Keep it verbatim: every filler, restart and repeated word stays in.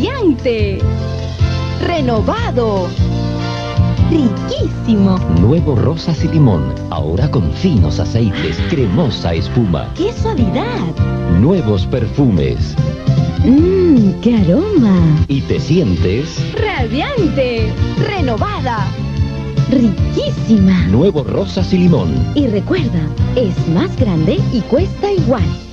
Radiante, renovado, riquísimo. Nuevo Rosas y Limón, ahora con finos aceites, cremosa espuma. ¡Qué suavidad! Nuevos perfumes. ¡Mmm, qué aroma! Y te sientes Radiante, renovada, riquísima. Nuevo Rosas y Limón. Y recuerda, es más grande y cuesta igual.